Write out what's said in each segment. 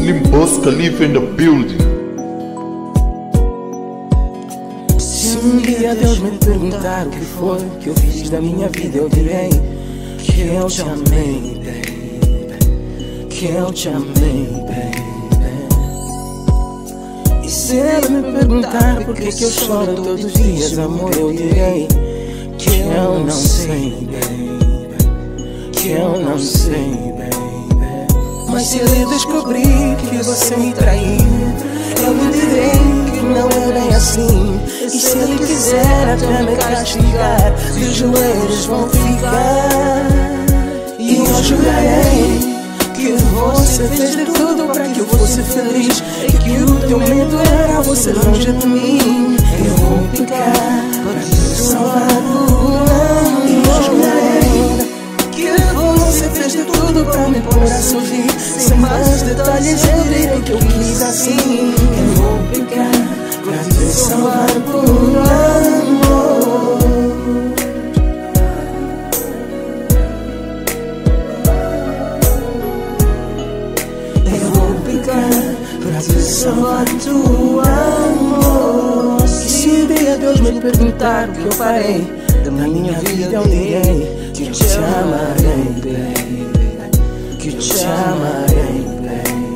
Slim Boss Khalifa in the building. Se um dia Deus me perguntar o que foi que eu fiz da minha vida, eu direi que eu te amei, baby, que eu te amei, baby. E se ele me perguntar por que eu choro todos os dias, amor, eu direi que eu não sei, baby, que eu não sei, baby. Mas se ele descobrir que você me traiu, eu lhe direi que não é bem assim. E se ele quiser até me castigar, os joelhos vão ficar. E eu jurarei que você fez de tudo para que eu fosse feliz, e que o teu medo era você longe de mim. Eu vou pecar para te salvar por um ano. E eu jurarei que você fez de tudo para me pôr a sorrir. Sem mais detalhes eu direi que eu quis assim. Eu vou pecar para te salvar por um amor. Eu vou pecar para te salvar do amor. E se um dia Deus me perguntar o que eu farei da minha vida, eu direi que te amarei, baby, que te amarei, baby.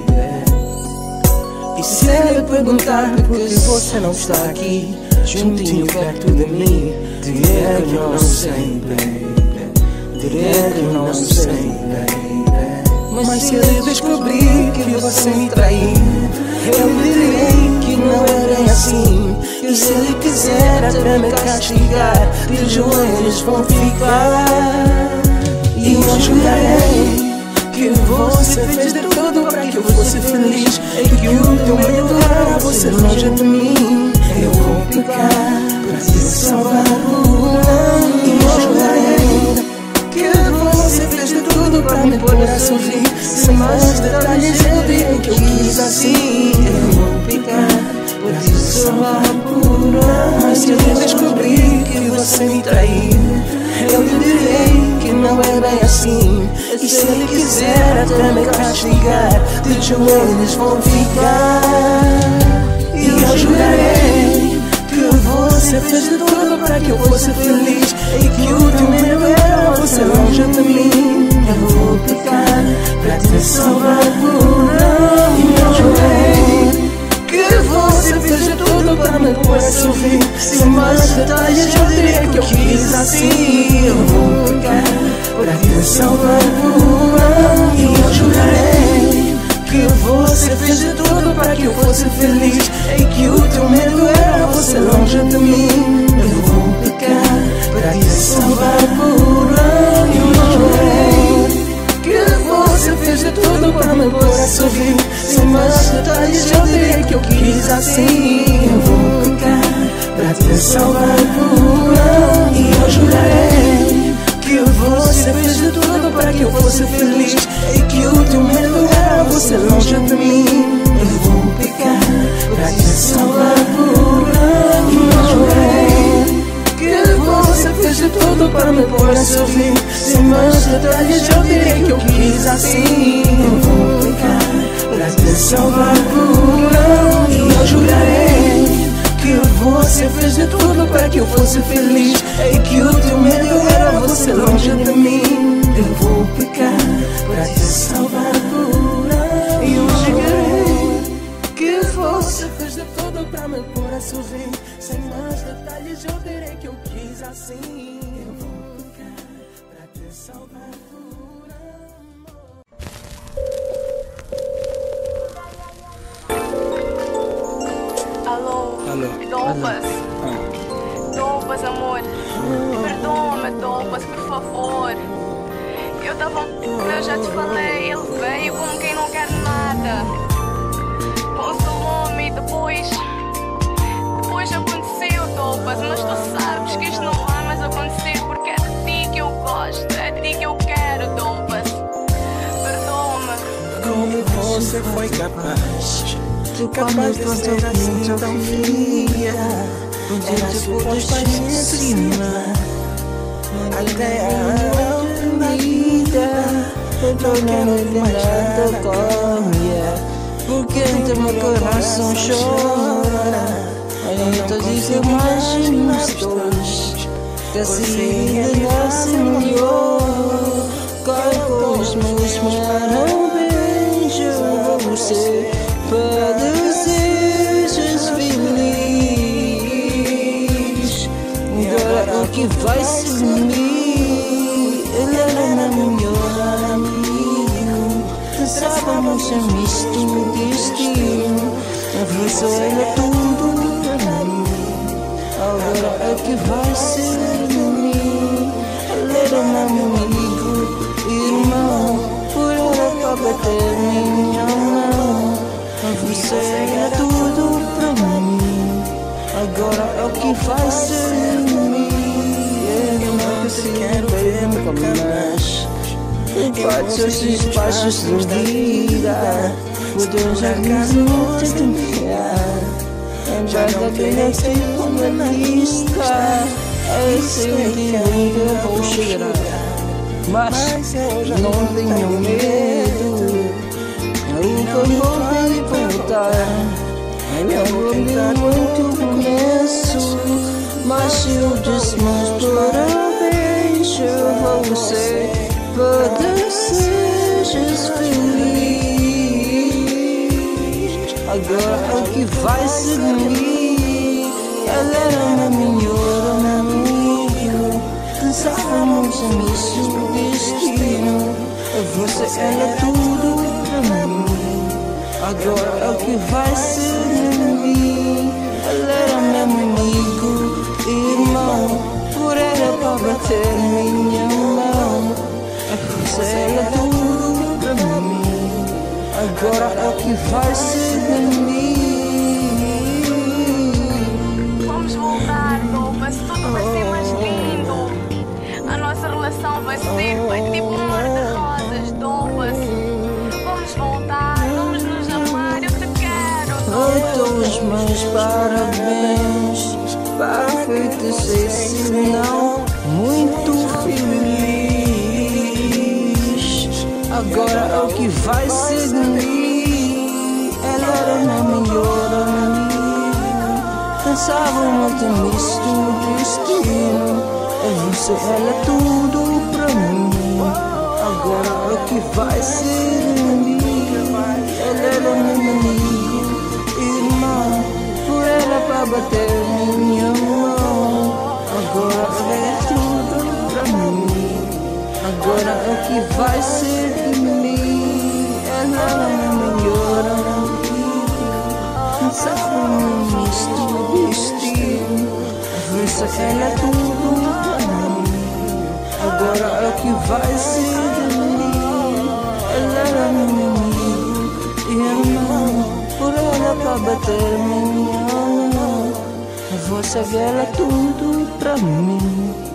E se ele perguntar por que você não está aqui, juntinho perto de mim, direi que eu não sei, baby, direi que eu não sei, baby. Mas se ele descobrir que você me traiu, eu lhe direi que não é bem assim. E se ele quiser até me castigar, os joelhos vão ficar. E eu jurarei que você fez de tudo para que eu fosse feliz, e que o teu medo era você longe de mim. Eu vou pecar para te salvar por um ano. E eu jurarei que você fez de tudo para me pôr a sorrir. Sem mais detalhes eu direi que eu quis assim. Eu vou pecar para te salvar por um ano. Mas se eu descobrir que você me traiu, eu lhe direi que não é bem assim. E se ele quiser até me castigar, os joelhos vão ficar. E eu jurarei que você fez de tudo para que eu fosse feliz, e que o teu medo era você longe de mim. Eu vou pecar para te salvar por um ano. E eu jurei que você fez de tudo para me pôr a sorrir. Sem mais detalhes eu direi que eu quis assim. Eu vou pecar para te salvar por um ano. E eu jurarei que você fez de tudo para que eu fosse feliz, e que o teu medo era você longe de mim. Eu vou pecar para te salvar por um ano. E eu jurei que você fez de tudo para me pôr a sorrir. Sem mais detalhes eu direi que eu quis assim. Eu vou pecar para te salvar por um ano. E eu jurarei que você fez de tudo para que eu fosse feliz, e que o teu medo era você longe de mim. Eu vou pecar para te salvar por um ano. E eu jurei que você fez de tudo para me pôr a sorrir. Sem mais detalhes eu direi que eu quis assim. Eu vou pecar para te salvar por um ano. E eu jurarei que você fez de tudo para que eu fosse feliz, e que o teu medo era você longe de mim. Eu vou pecar para te salvar por um ano. E eu jurarei que você fez de tudo para me pôr a sorrir. Sem mais detalhes eu direi que eu quis assim. Eu vou pecar para te salvar por um ano. Alô, Dopas. Dopas, amor. Perdoa-me, Dopas, por favor. Eu já te falei, ele veio como quem não quer nada. Consolou-me e depois aconteceu, Dopas. Mas tu sabes que isto não vai mais acontecer, porque é de ti que eu gosto, é de ti que eu quero, Dopas. Perdoa-me. Como você foi capaz de ser assim tão fria? Era sua paixão até a última vida. Não quero mais nada com Porque então meu coração chora. Então digo imagino os dois, que a vida nasce melhor. Cai com os meus parabéns a você, para desejos feliz. Agora o que vai ser de mim? Ele era meu melhor amigo. Pensávamos em misto destino. Você era tudo para mim. Agora o que vai ser de mim? Ele era meu amigo, irmão. Por ela para bater minha mão. Você era tudo para mim. Agora é o que vai ser de mim. Eu não quero ver nunca mais. Bate os despachos do dia. O Deus já quis muito te enviar. Lembrar daquele tipo na lista. É esse o dia que eu vou chegar. Mas não tenho medo. Eu vou voltar. Eu vou tentar muito começo. Mas eu disse meus parabéns a você, para desejos feliz. Agora é o que vai ser de mim. Ela era meu melhor amigo. Pensávamos em isso, destino. Você era tudo para mim. Agora é o que vai ser de mim. Ela era meu amigo, irmão. Por ela para bater minha mão. Você era tudo para mim. Agora é o que vai ser de mim. Vamos voltar, Dopas, tudo vai ser mais lindo. A nossa relação vai tipo um mar de rosas, Dopas. Vamos voltar, vamos nos amar, eu te quero, Então os meus parabéns, para feiticeiro, senão muito feliz. Agora é o que vai ser de mim. Ela era meu melhor amigo. Pensava muito nisso, destino. Você era tudo pra mim. Agora é o que vai ser de mim. Ela era meu amigo, irmão. Por ela pra bater minha mão. Agora é tudo pra mim. Agora é o que vai ser de mim. Ela é meu melhor amigo. Pensava nisto, destino. Você era tudo pra mim. Agora é o que vai ser de mim. Ela era meu amigo, irmão. Por ela pra bater minha mão. Você era tudo pra mim.